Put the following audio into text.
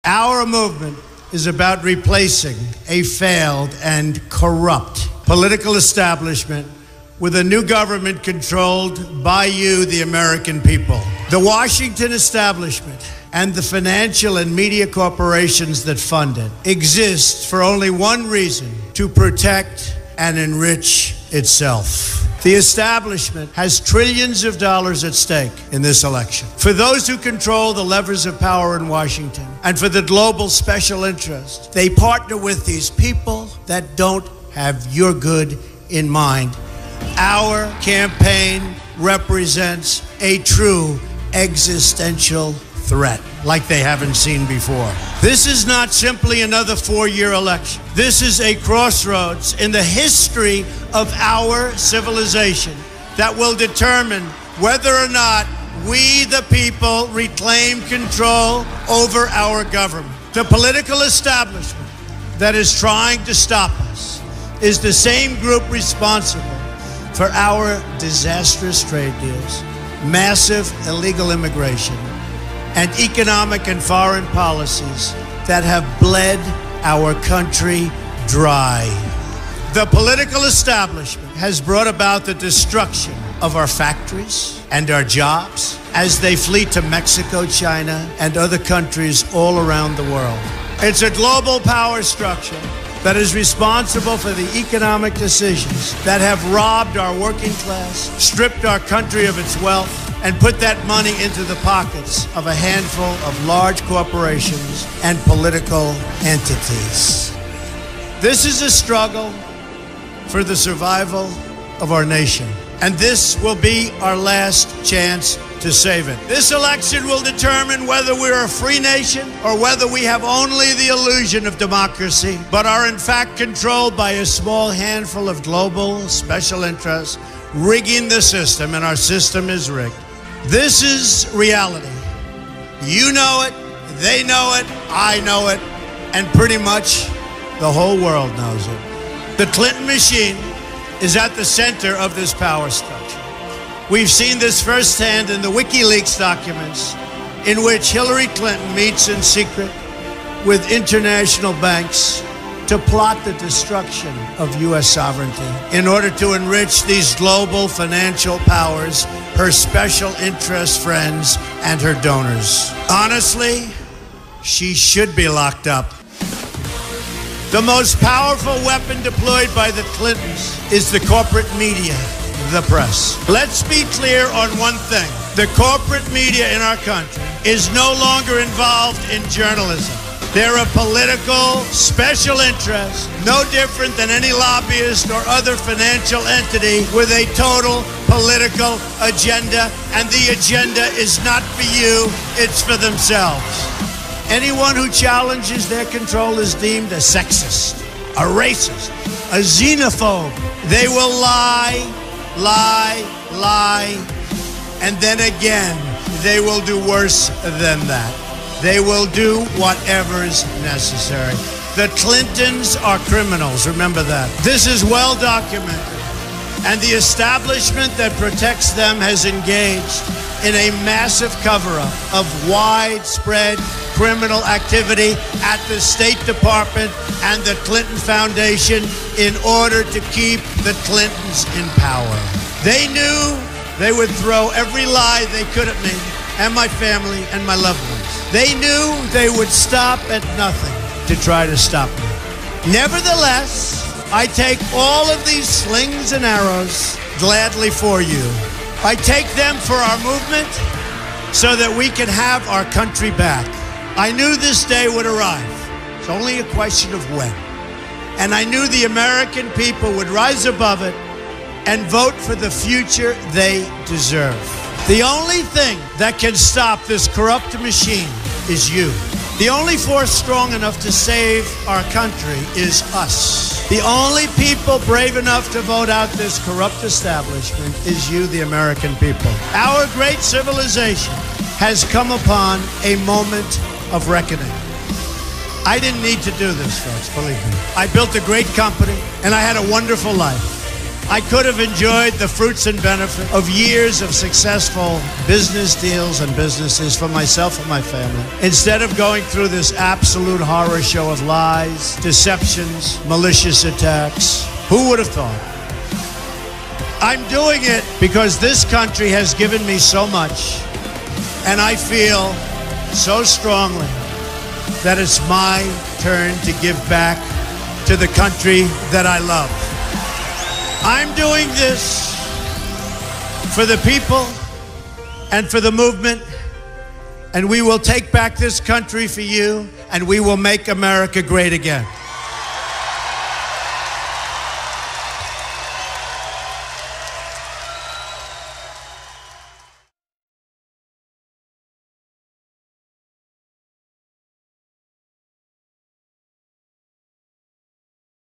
Our movement is about replacing a failed and corrupt political establishment with a new government controlled by you, the American people. The Washington establishment and the financial and media corporations that fund it exist for only one reason: to protect and enrich itself. The establishment has trillions of dollars at stake in this election. For those who control the levers of power in Washington and for the global special interest, they partner with these people that don't have your good in mind. Our campaign represents a true existential threat like they haven't seen before. This is not simply another four-year election. This is a crossroads in the history of our civilization that will determine whether or not we, the people, reclaim control over our government. The political establishment that is trying to stop us is the same group responsible for our disastrous trade deals, massive illegal immigration, and economic and foreign policies that have bled our country dry. The political establishment has brought about the destruction of our factories and our jobs as they flee to Mexico, China, and other countries all around the world. It's a global power structure that is responsible for the economic decisions that have robbed our working class, stripped our country of its wealth, and put that money into the pockets of a handful of large corporations and political entities. This is a struggle for the survival of our nation, and this will be our last chance to save it. This election will determine whether we're a free nation or whether we have only the illusion of democracy, but are in fact controlled by a small handful of global special interests rigging the system, and our system is rigged. This is reality. You know it, they know it, I know it, and pretty much the whole world knows it. The Clinton machine is at the center of this power structure. We've seen this firsthand in the WikiLeaks documents, in which Hillary Clinton meets in secret with international banks to plot the destruction of U.S. sovereignty in order to enrich these global financial powers, her special interest friends, and her donors. Honestly, she should be locked up. The most powerful weapon deployed by the Clintons is the corporate media, the press. Let's be clear on one thing. The corporate media in our country is no longer involved in journalism. They're a political special interest, no different than any lobbyist or other financial entity with a total political agenda, and the agenda is not for you, it's for themselves. Anyone who challenges their control is deemed a sexist, a racist, a xenophobe. They will lie, and then again, they will do worse than that. They will do whatever is necessary. The Clintons are criminals, remember that. This is well documented, and the establishment that protects them has engaged in a massive cover-up of widespread criminal activity at the State Department and the Clinton Foundation in order to keep the Clintons in power. They knew they would throw every lie they could at me and my family and my loved ones. They knew they would stop at nothing to try to stop me. Nevertheless, I take all of these slings and arrows gladly for you. I take them for our movement so that we can have our country back. I knew this day would arrive. It's only a question of when. And I knew the American people would rise above it and vote for the future they deserve. The only thing that can stop this corrupt machine is you. The only force strong enough to save our country is us. The only people brave enough to vote out this corrupt establishment is you, the American people. Our great civilization has come upon a moment of reckoning. I didn't need to do this, folks, believe me. I built a great company, and I had a wonderful life. I could have enjoyed the fruits and benefit of years of successful business deals and businesses for myself and my family, instead of going through this absolute horror show of lies, deceptions, malicious attacks. Who would have thought? I'm doing it because this country has given me so much, and I feel so strongly that it's my turn to give back to the country that I love. I'm doing this for the people and for the movement, and we will take back this country for you, and we will make America great again.